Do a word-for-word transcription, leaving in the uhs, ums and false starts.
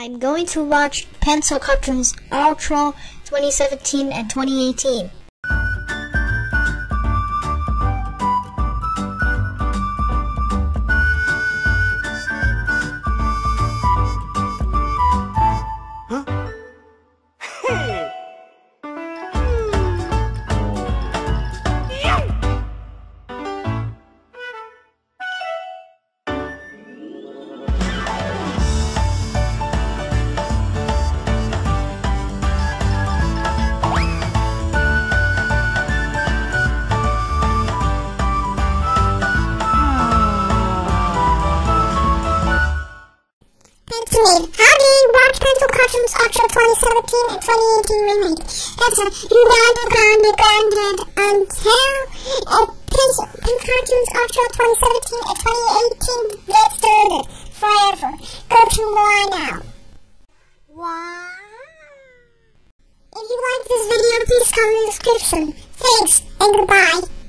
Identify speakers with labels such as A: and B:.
A: I'm going to watch Pencil Cartoons Ultra twenty seventeen and twenty eighteen.
B: Pencilmate, how do you watch Pencil Cartoons Ultra twenty seventeen and twenty eighteen remake? That's a grounded, grounded, grounded until a Pencil Cartoons Ultra twenty seventeen and twenty eighteen gets started forever. Go to more now. Wow. If you like this video, please comment in the description. Thanks and goodbye.